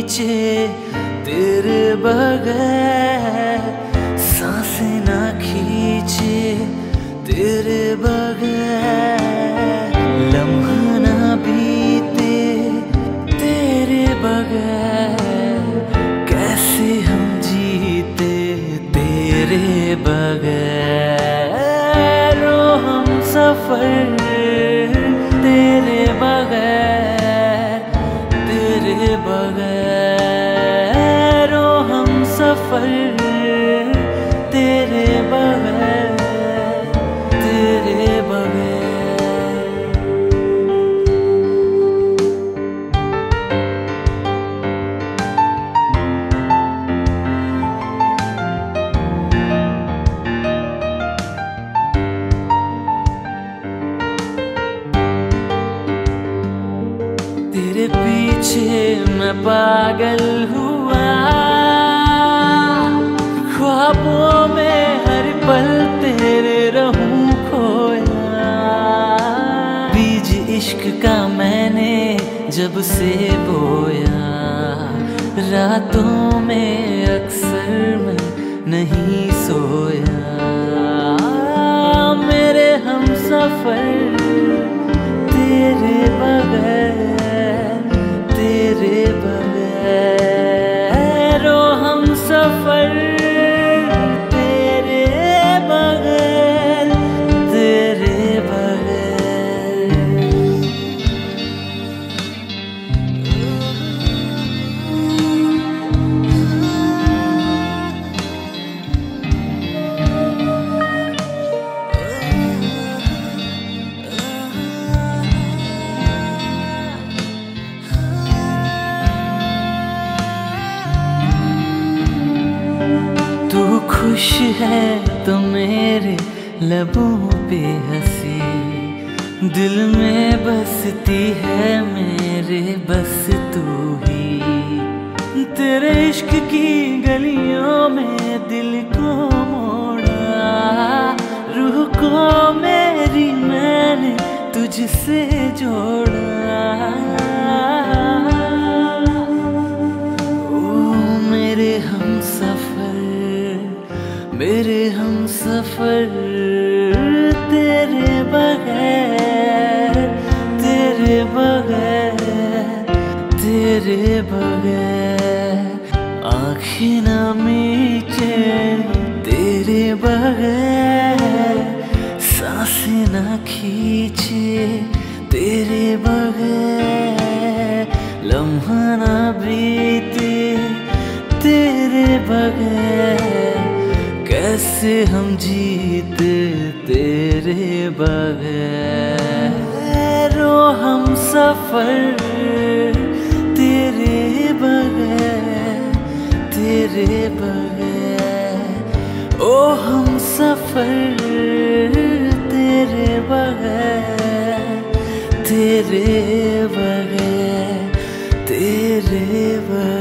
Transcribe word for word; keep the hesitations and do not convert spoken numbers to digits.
खींचे तेरे बगैर, सांसें ना खींचे तेरे बगैर, लम्हा ना बीते तेरे बगैर, कैसे हम जीते तेरे बगैर। ओ हम सफर तेरे बगैर, तेरे बगैर, ओ हम सफर तेरे बगैर, तेरे बगैर। तेरे पीछे मैं पागल हुआ, ख्वाबों में हर पल तेरे रहूं खोया। बीज इश्क का मैंने जब से बोया, रातों में अक्सर मैं नहीं सोया। मेरे हम सफर तेरे बगैर, तेरे बगैर, ओ हम सफर तेरे बगैर, तेरे बगैर। तू खुश है तो मेरे लबों पे हंसी, दिल में बसती है मेरे बस तू ही। तेरे इश्क की गलियों में दिल को मोड़ा, रूह को मेरी मैंने तुझसे जोड़ा। ओ मेरे हम सफर, मेरे हम सफर तेरे बगैर, तेरे बगैर, तेरे बगैर, आँखें ना मीचे तेरे बगैर, सांसें ना खींचे तेरे बगैर, लम्हा ना बीते तेरे बगैर, कैसे हम जीते तेरे बगैर। ओ हम सफर तेरे बगैर, तेरे बगैर, ओ हम सफर तेरे बगैर, तेरे बगैर, तेरे बगैर।